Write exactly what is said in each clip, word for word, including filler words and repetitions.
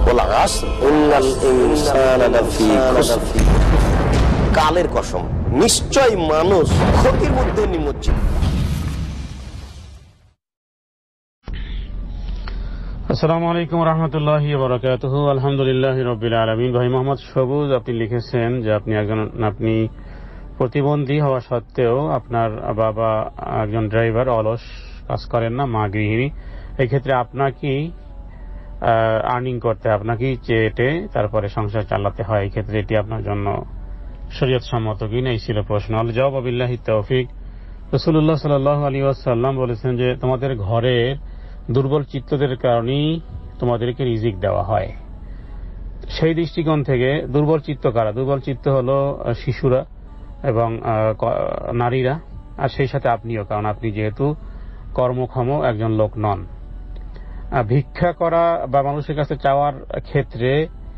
কালের কসম, নিশ্চয় মানুষ ক্ষতির মধ্যে নিমজ্জিত। আসসালামু আলাইকুম রহমতুল্লাহি ওয়া বারাকাতুহু। আলহামদুলিল্লাহি রাব্বিল আলামিন। ভাই মোহাম্মদ সবুজ, আপনি লিখেছেন যে আপনি একজন আপনি প্রতিবন্ধী হওয়া সত্ত্বেও আপনার বাবা একজন ড্রাইভার, অলস, কাজ করেন না, মা গৃহিণী। এই ক্ষেত্রে আপনাকে আর্নিং করতে, আপনাকে চেটে তারপরে সংসার চালাতে হয়। এই ক্ষেত্রে এটি আপনার জন্য শরীয়ত সম্মত কিনা, এই ছিল প্রশ্ন। আল জবাব বিল্লাহি তৌফিক। রাসূলুল্লাহ সাল্লাল্লাহু আলাইহি ওয়াসাল্লাম বলেছেন যে তোমাদের ঘরের দুর্বল চিত্তদের কারণেই তোমাদেরকে রিজিক দেওয়া হয়। সেই দৃষ্টিকোণ থেকে দুর্বল চিত্ত কারা? দুর্বল চিত্ত হলো শিশুরা এবং নারীরা, আর সেই সাথে আপনিও, কারণ আপনি যেহেতু কর্মক্ষম একজন লোক নন। ভিক্ষা করা বা মানুষের কাছে চাওয়ার ক্ষেত্রে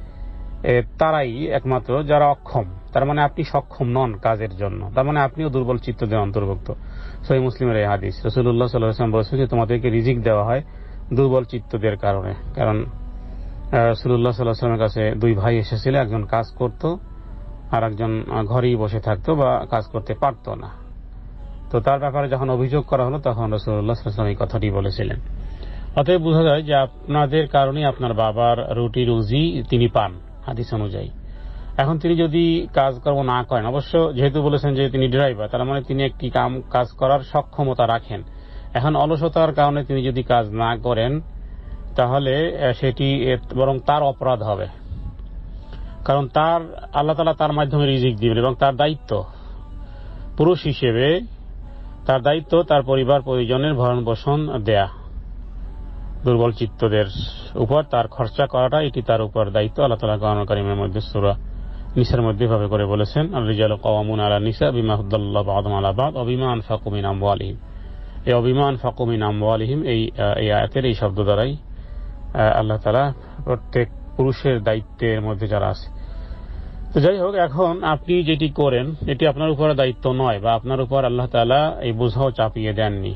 তারাই একমাত্র যারা অক্ষম, তার মানে আপনি সক্ষম নন কাজের জন্য, তার মানে আপনিও দুর্বল চিত্তদের অন্তর্ভুক্ত। সহিহ মুসলিমের এই হাদিস। রাসূলুল্লাহ সাল্লাল্লাহু আলাইহি ওয়াসাল্লাম বলেছেন যে তোমাদেরকে রিজিক দেওয়া হয় দুর্বল চিত্তদের কারণে। কারণ রাসূলুল্লাহ সাল্লাল্লাহু আলাইহি ওয়াসাল্লামের কাছে দুই ভাই এসেছিল, একজন কাজ করত আর একজন ঘরেই বসে থাকতো বা কাজ করতে পারত না। তো তার ব্যাপারে যখন অভিযোগ করা হলো তখন রাসূলুল্লাহ সাল্লাল্লাহু আলাইহি ওয়াসাল্লাম এই কথাটি বলেছিলেন। অতএব বোঝা যায় যে আপনাদের কারণে আপনার বাবার রুটি রুজি তিনি পান হাদিস অনুযায়ী। এখন তিনি যদি কাজকর্ম না করেন, অবশ্য যেহেতু বলেছেন যে তিনি ড্রাইভার, তার মানে তিনি একটি কাম কাজ করার সক্ষমতা রাখেন। এখন অলসতার কারণে তিনি যদি কাজ না করেন তাহলে সেটি বরং তার অপরাধ হবে, কারণ তার আল্লাহ তাআলা তার মাধ্যমে রিজিক দিবেন এবং তার দায়িত্ব পুরুষ হিসেবে, তার দায়িত্ব তার পরিবার পরিজনের ভরণ পোষণ দেয়া। দুর্বল চিত্তদের উপর তার খরচা করাটা এটি তার উপর দায়িত্ব। আল্লাহ তাআলা কোরআন কারীমের মধ্যে সূরা নিসার মধ্যে ভাবে করে বলেছেন, আর-রিজালু কাওয়ামুনা আলা নিসা বিমা ফাদ্দালাল্লাহু বা'দাহুম আলা বা'দ ওয়া বিমা আনফাকু মিন আমওয়ালিহিম। এই বিমা আনফাকু মিন আমওয়ালিহিম এই এই আয়াতের এই শব্দ দ্বারাই আল্লাহ তাআলা প্রত্যেক পুরুষের দায়িত্বের মধ্যে যারা আছে। তো যাই হোক, এখন আপনি যেটি করেন এটি আপনার উপর দায়িত্ব নয়, বা আপনার উপর আল্লাহ তাআলা এই বোঝাও চাপিয়ে দেননি,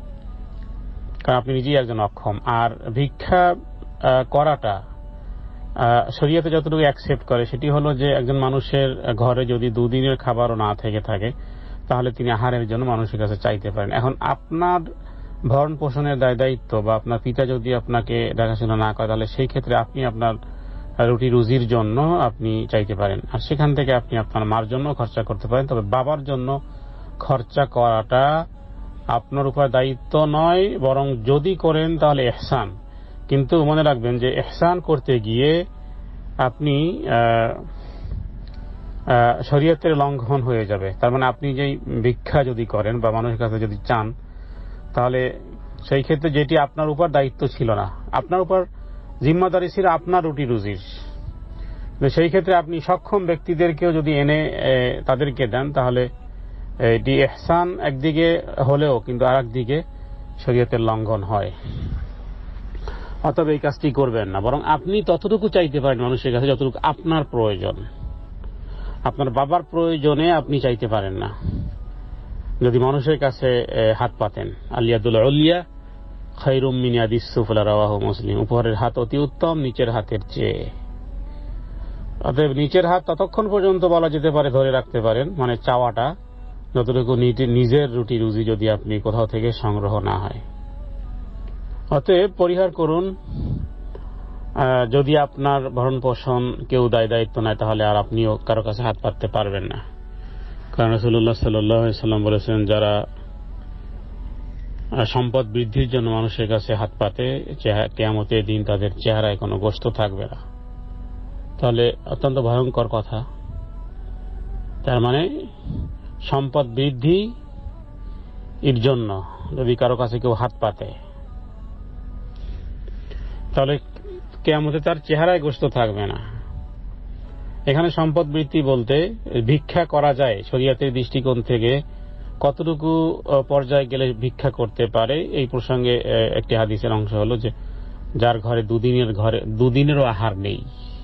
কারণ আপনি নিজেই একজন অক্ষম। আর ভিক্ষা করাটা শরীয়তে যতটুকু অ্যাকসেপ্ট করে সেটি হলো যে একজন মানুষের ঘরে যদি দুদিনের খাবারও না থেকে থাকে তাহলে তিনি আহারের জন্য মানুষের কাছে চাইতে পারেন। এখন আপনার ভরণ পোষণের দায় দায়িত্ব বা আপনার পিতা যদি আপনাকে দেখাশোনা না করে তাহলে সেই ক্ষেত্রে আপনি আপনার রুটি রুজির জন্য আপনি চাইতে পারেন, আর সেখান থেকে আপনি আপনার মার জন্য খরচা করতে পারেন। তবে বাবার জন্য খরচা করাটা আপনার উপর দায়িত্ব নয়, বরং যদি করেন তাহলে ইহসান। কিন্তু মনে রাখবেন যে ইহসান করতে গিয়ে আপনি শরীয়তের লঙ্ঘন হয়ে যাবে। তার মানে আপনি যেই ভিক্ষা যদি করেন বা মানুষের কাছে যদি চান তাহলে সেই ক্ষেত্রে যেটি আপনার উপর দায়িত্ব ছিল না, আপনার উপর জিম্মাদারি ছিল আপনার রুটি রুজির, সেই ক্ষেত্রে আপনি সক্ষম ব্যক্তিদেরকেও যদি এনে তাদেরকে দেন তাহলে এটি ইহসান একদিকে হলেও কিন্তু আর একদিকে শরীয়তের লঙ্ঘন হয়। অতএব এই কাজটি করবেন না, বরং আপনি ততটুকু চাইতে পারেন মানুষের কাছে যতটুকু আপনার প্রয়োজন। আপনার বাবার প্রয়োজনে আপনি চাইতে পারেন না যদি মানুষের কাছে হাত পাতেন। আল-ইয়াদুল উলিয়া খায়রুম মিন ইয়াদিস সুফলা, রাওয়াহু মুসলিম। উপরের হাত অতি উত্তম নিচের হাতের চেয়ে। অতএব নিচের হাত ততক্ষণ পর্যন্ত বলা যেতে পারে ধরে রাখতে পারেন, মানে চাওয়াটা, যতটুকু নিজের রুটি রুজি যদি আপনি কোথাও থেকে সংগ্রহ না হয়। অতএব পরিহার করুন। যদি আপনার ভরণ পোষণ কেউ দায় দায়িত্ব নেয় তাহলে আর আপনিও কারো কাছে হাত পাততে পারবেন না, কারণ রাসূলুল্লাহ সাল্লাল্লাহু আলাইহি ওয়াসাল্লাম বলেছেন যারা সম্পদ বৃদ্ধির জন্য মানুষের কাছে হাত পাতে কিয়ামতের দিন তাদের চেহারায় কোনো গোশত থাকবে না। তাহলে অত্যন্ত ভয়ঙ্কর কথা। তার মানে সম্পদ বৃদ্ধি এর জন্য যদি কারো কাছে কেউ হাত পাতে তাহলে কিয়ামতে তার চেহারায় গোশত থাকবে না। এখানে সম্পদ বৃদ্ধি বলতে ভিক্ষা করা যায় শরীয়তের দৃষ্টিকোণ থেকে কতটুকু পর্যায়ে গেলে ভিক্ষা করতে পারে এই প্রসঙ্গে একটি হাদিসের অংশ হলো যে যার ঘরে দুদিনের ঘরে দুদিনেরও আহার নেই,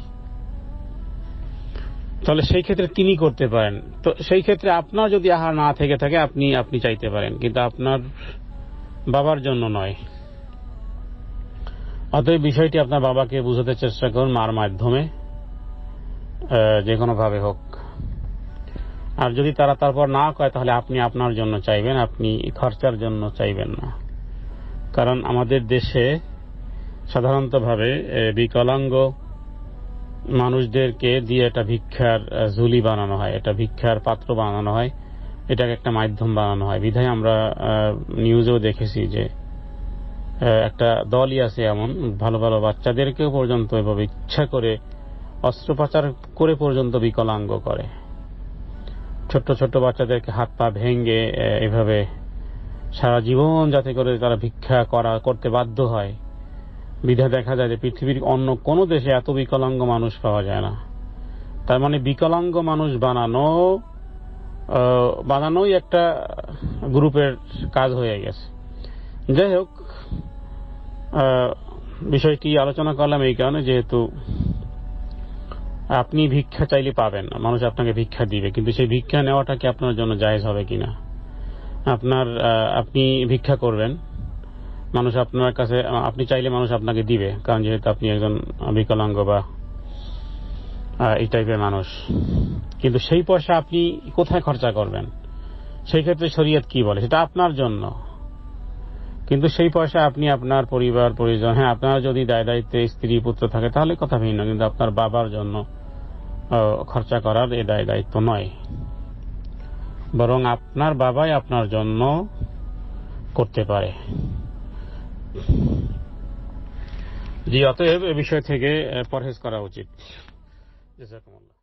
তাহলে সেই ক্ষেত্রে তিনি করতে পারেন। তো সেই ক্ষেত্রে আপনার যদি আহার না থেকে থাকে আপনি আপনি চাইতে পারেন, কিন্তু আপনার বাবার জন্য নয়। অতএব বিষয়টি আপনার বাবাকে বুঝাতে চেষ্টা করুন, মার মাধ্যমে, যে কোনো ভাবে হোক। আর যদি তারা তারপর না কয়, তাহলে আপনি আপনার জন্য চাইবেন, আপনি খরচার জন্য চাইবেন না। কারণ আমাদের দেশে সাধারণত ভাবে বিকলাঙ্গ মানুষদেরকে দিয়ে এটা ভিক্ষার ঝুলি বানানো হয়, এটা ভিক্ষার পাত্র বানানো হয়, এটাকে একটা মাধ্যম বানানো হয়। বিধায় আমরা নিউজেও দেখেছি যে একটা দলই আছে এমন, ভালো ভালো বাচ্চাদেরকেও পর্যন্ত এভাবে ইচ্ছা করে অস্ত্রোপচার করে পর্যন্ত বিকলাঙ্গ করে। ছোট্ট ছোট্ট বাচ্চাদেরকে হাত পা ভেঙে এভাবে সারা জীবন যাতে করে তারা ভিক্ষা করা করতে বাধ্য হয়। বিধায় দেখা যায় যে পৃথিবীর অন্য কোনো দেশে এত বিকলাঙ্গ মানুষ পাওয়া যায় না। তার মানে বিকলাঙ্গ মানুষ বানানো বানানোই একটা গ্রুপের কাজ হয়ে গেছে। যাই হোক, বিষয়টি আলোচনা করলাম এই কারণে, যেহেতু আপনি ভিক্ষা চাইলে পাবেন না, মানুষ আপনাকে ভিক্ষা দিবে, কিন্তু সেই ভিক্ষা নেওয়াটা কি আপনার জন্য জায়েজ হবে কিনা? আপনার আপনি ভিক্ষা করবেন, মানুষ আপনার কাছে, আপনি চাইলে মানুষ আপনাকে দিবে, কারণ যেহেতু আপনি একজন বিকলাঙ্গ বা এই টাইপের মানুষ। কিন্তু সেই পয়সা আপনি কোথায় খরচা করবেন? সেই ক্ষেত্রে শরীয়ত কি বলে? সেটা আপনার জন্য, কিন্তু সেই পয়সা আপনি আপনার পরিবার পরিজন, হ্যাঁ আপনার যদি দায় দায়িত্বে স্ত্রী পুত্র থাকে তাহলে কথা ভিন্ন, কিন্তু আপনার বাবার জন্য খরচা করার এ দায় দায়িত্ব নয়, বরং আপনার বাবাই আপনার জন্য করতে পারে। জি, অতএব এ বিষয় থেকে পরহেজ করা উচিত। জাযাকুমুল্লাহ।